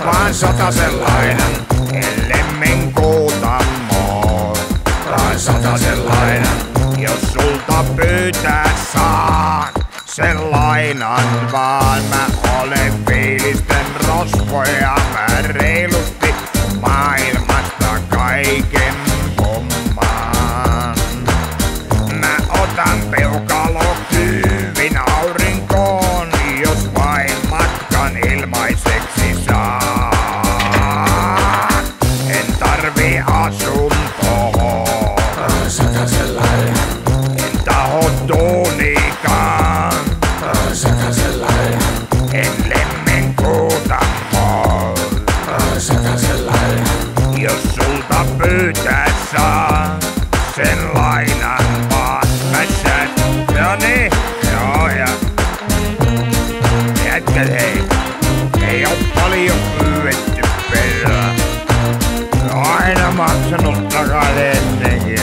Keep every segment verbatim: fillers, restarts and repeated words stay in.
vaan satasen lainan, ellemme kuutamoo. Vaan satasen lainan, jos sulta pyytää saan. Sen lainan vaan, mä olen fiilisten rosvoja, mä reilusti maailmasta kaiken pommaan. Mä otan peukalokyvin aurinkoon, jos vain matkan ilmaiseksi saan. En tarvii asuntoa, Satasen lainan, en taho duunikaan. satasen lainan, En lemmenkuutamoon, satasen lainan, jos sulta pyytää saan. Sen lainan vaan mä sään. No niin, joo ja jätkät hei, ei oo paljon pyydetty perään. Aina maksanut takaisin ennenkin.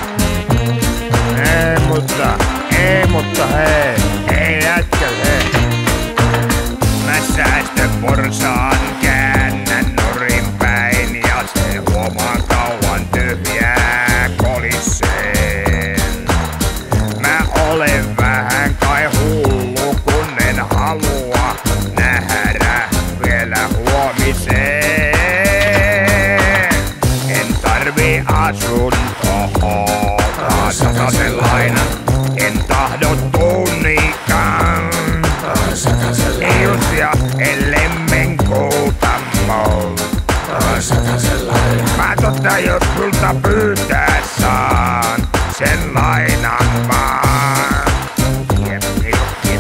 Ei mutta, ei mutta hei, ei jätkät hei. Mä säästön porsaan, käännän nurin päin ja se huomaan kauan tyhjää koliseen. Mä olen vähän kai hullu, kun en halua nähdä vielä huomiseen. En tarvii asuntoa, satasen lainan, en tahdo tunnikaan. satasen Eus ja ellemme kuutamoon. satasen lainan, Mä totta jos sulta pyytää saan sen lainan vaan. Jep, jep, jep.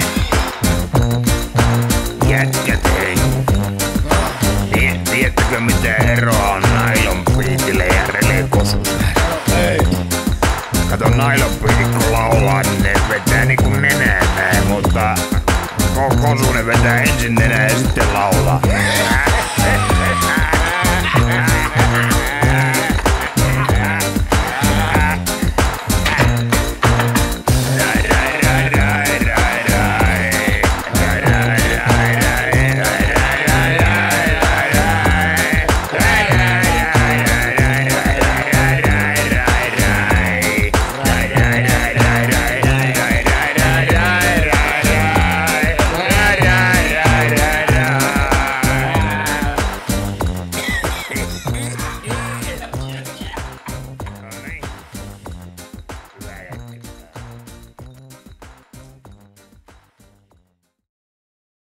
Jätkät hei. Tie- Tiedättekö mitä eroa on nailonpiitille ja relekosuselle? ei, Kato nailonpiitit kun laulaa, niin ne vetää niinku nenää näin, mutta ko- kosunen vetää ensin nenää ja sitten laulaa.